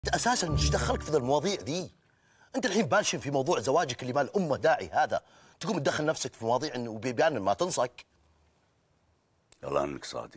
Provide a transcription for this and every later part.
انت اساسا ايش دخلك في ذا المواضيع ذي؟ انت الحين باشن في موضوع زواجك اللي ما الامه داعي هذا، تقوم تدخل نفسك في مواضيع وبيبان ما تنصك. والله انك صادق،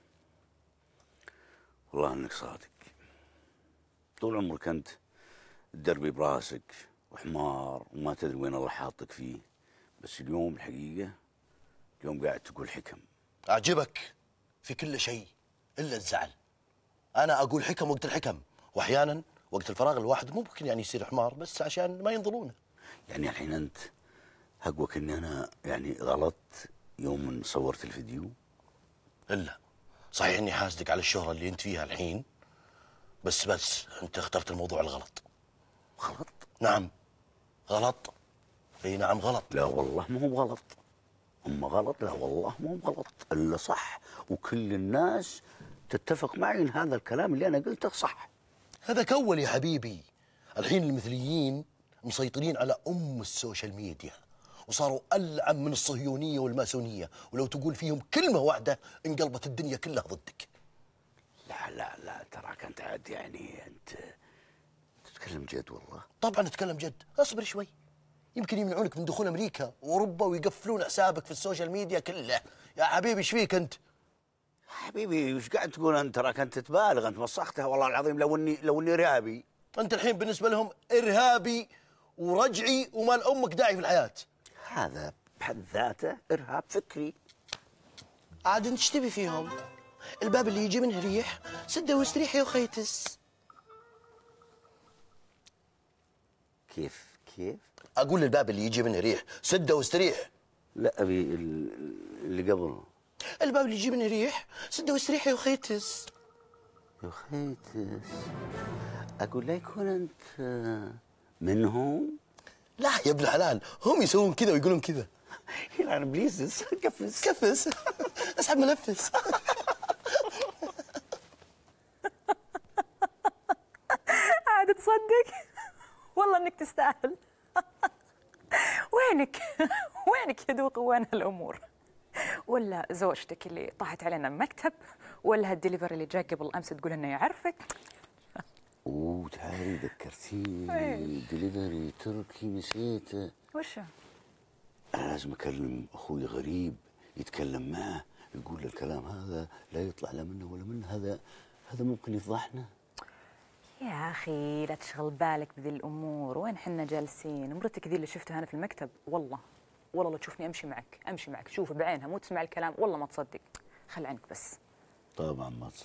والله انك صادق. طول عمرك انت تدربي براسك وحمار وما تدري وين الله حاطك فيه، بس اليوم الحقيقه اليوم قاعد تقول حكم. اعجبك في كل شيء الا الزعل. انا اقول حكم وقت الحكم، واحيانا وقت الفراغ الواحد ممكن يعني يصير حمار بس عشان ما ينظلونه. يعني الحين انت حقك اني انا يعني غلطت يوم صورت الفيديو؟ الا صحيح اني حاسدك على الشهرة اللي انت فيها الحين، بس انت اخترت الموضوع الغلط. غلط؟ نعم غلط. اي نعم غلط. لا والله ما هو غلط. هم غلط؟ لا والله ما هو غلط، الا صح، وكل الناس تتفق معي ان هذا الكلام اللي انا قلته صح. هذا كول يا حبيبي. الحين المثليين مسيطرين على السوشيال ميديا، وصاروا ألعن من الصهيونية والماسونية، ولو تقول فيهم كلمة واحدة انقلبت الدنيا كلها ضدك. لا لا لا، تراك انت عاد يعني انت تتكلم جد والله. طبعا اتكلم جد، اصبر شوي. يمكن يمنعونك من دخول امريكا واوروبا ويقفلون حسابك في السوشيال ميديا كله. يا حبيبي ايش فيك انت؟ حبيبي وش قاعد تقول انت؟ تراك انت تبالغ، انت مسختها والله العظيم. لو اني ارهابي. انت الحين بالنسبة لهم ارهابي ورجعي ومال امك داعي في الحياة. هذا بحد ذاته ارهاب فكري. عاد انت ايش تبي فيهم؟ الباب اللي يجي منه ريح سده واستريح يا خيتس. كيف؟ اقول الباب اللي يجي منه ريح سده واستريح. لا ابي اللي قبله. الباب اللي يجي منه ريح سده واستريح يا خيتس. يا خيتس، اقول لا يكون انت منهم. لا يا ابن الحلال، هم يسوون كذا ويقولون كذا. يعني بليز كفس اسحب منفس. عاد تصدق والله انك تستاهل. وينك يا دوق؟ وين الامور؟ ولا زوجتك اللي طاحت علينا المكتب، ولا هالدليفري اللي جاء قبل امس تقول انه يعرفك؟ اوه تعالي ذكرتيني، دليفري تركي نسيته. وشو؟ انا لازم اكلم اخوي غريب يتكلم معه، يقول له الكلام هذا لا يطلع لا منه ولا منه، هذا ممكن يفضحنا. يا اخي لا تشغل بالك بذي الامور، وين حنا جالسين؟ مرتك ذي اللي شفتها انا في المكتب، والله لو تشوفني امشي معك شوف بعينها، مو تسمع الكلام والله ما تصدق. خل عنك بس. طبعا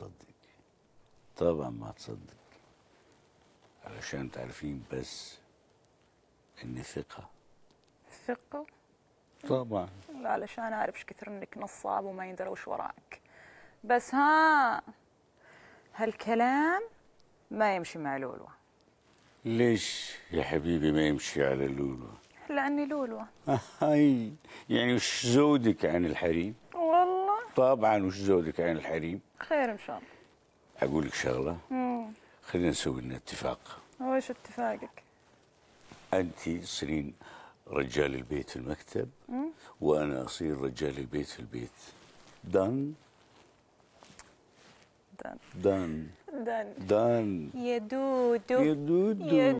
ما تصدق، علشان تعرفين بس اني ثقة. طبعا. لا علشان اعرف ايش كثر انك نصاب وما يندرى وش وراك. بس هالكلام ما يمشي مع لولو. ليش يا حبيبي ما يمشي على لولو؟ لاني لولو. هاي يعني وش زودك عن الحريم؟ والله طبعا وش زودك عن الحريم؟ خير ان شاء الله. اقول لك شغله، خلينا نسوي لنا اتفاق. وش اتفاقك؟ انت تصيرين رجال البيت في المكتب، وانا اصير رجال البيت في البيت. دان دان يا دودو.